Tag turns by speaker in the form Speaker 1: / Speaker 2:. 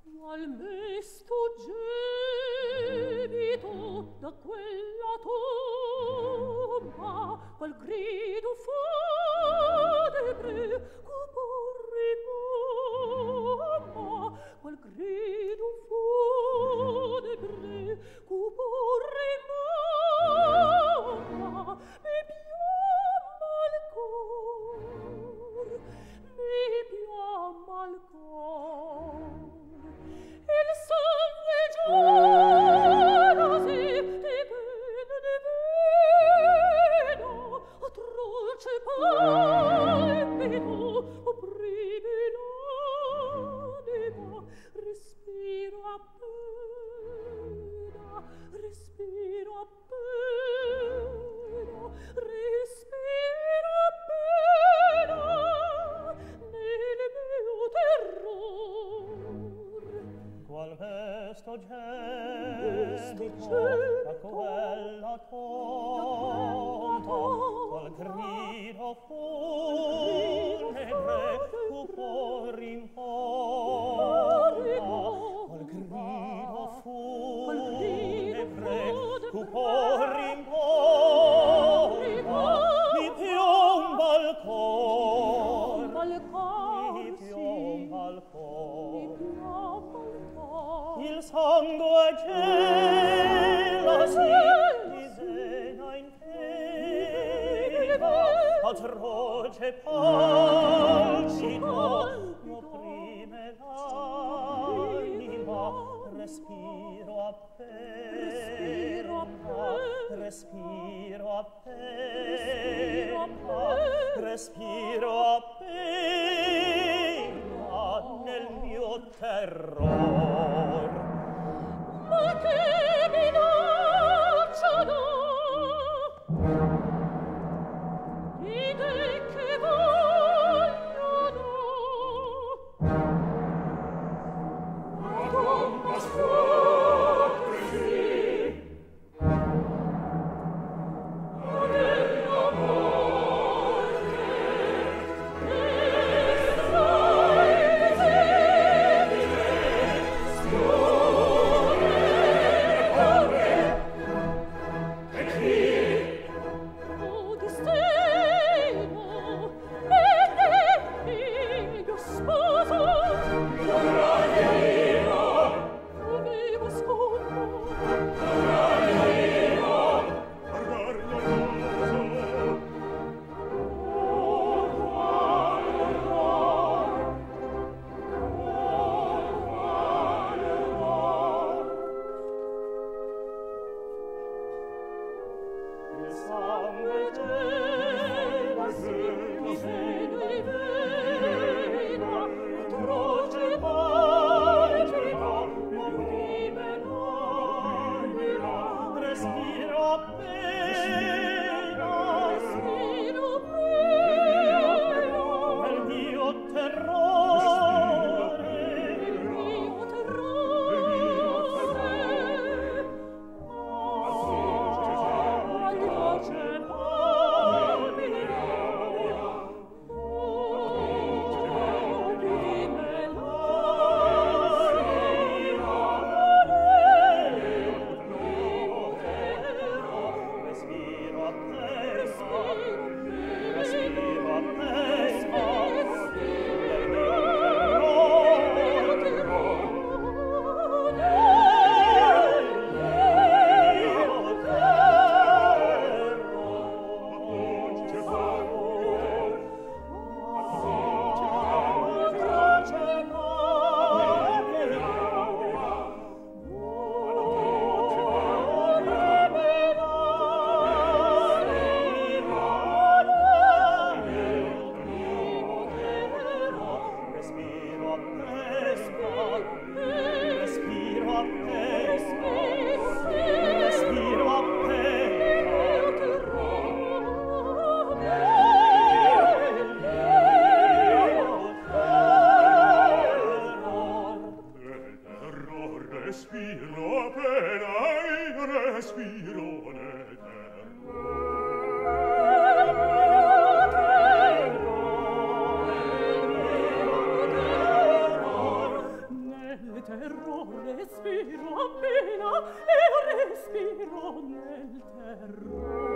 Speaker 1: qual mesto gemito da quella tomba, qual grido funebre cupor rimomba, qual grido funebre cupor rimomba, mi piamma il cor, mi piamma il cor. Il sangue gelasi di pena, atroce palpito, opprime l'anima, respiro appena, respiro appena, respiro appena, nel mio terror.
Speaker 2: Qual mesto gemito da quella tonta, qual grido funebre cupor rimomba, qual grido funebre cupor rimomba, mi piomba il cor, mi piomba il cor. Il sangue gelasi disegna in teva, atroce palpito m'opprime l'anima, respiro appena, respiro appena, respiro appena nel mio terror.
Speaker 1: Ma che minaccia dà? Dite che vogliono. Ma tomba scoprisi, ma della morte, terrore, spiro appena e respiro nel terrore.